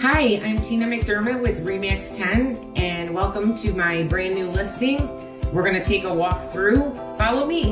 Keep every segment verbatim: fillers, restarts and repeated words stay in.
Hi, I'm Tina McDermott with Remax ten, and welcome to my brand new listing. We're going to take a walk through. Follow me.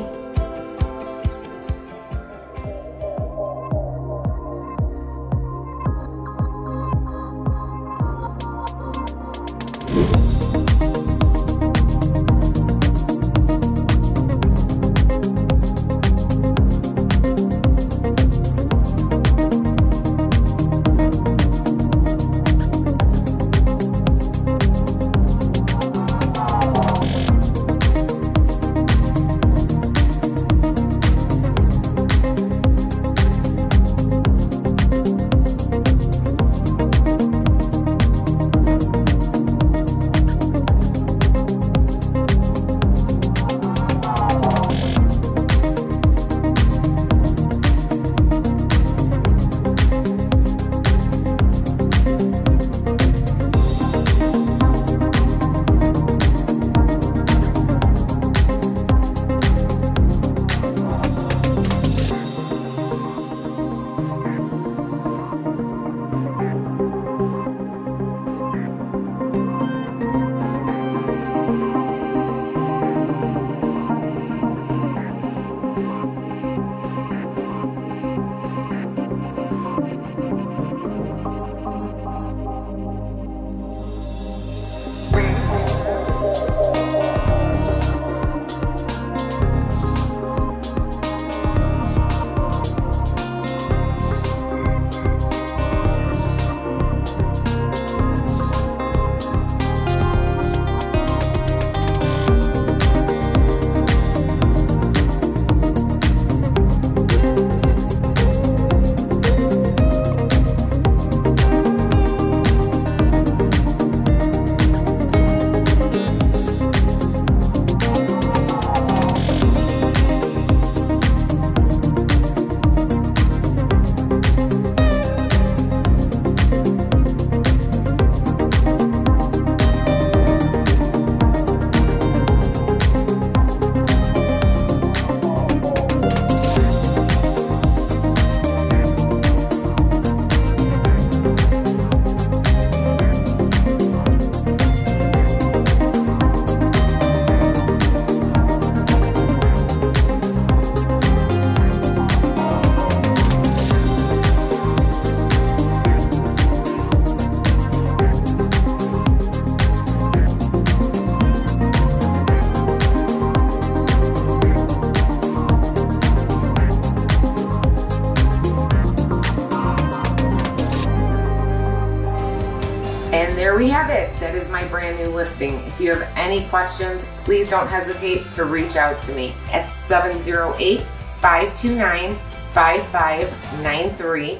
And there we have it. That is my brand new listing. If you have any questions, please don't hesitate to reach out to me at seven zero eight, five two nine, five five nine three.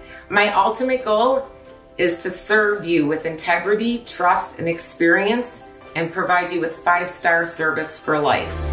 My ultimate goal is to serve you with integrity, trust, and experience, and provide you with five-star service for life.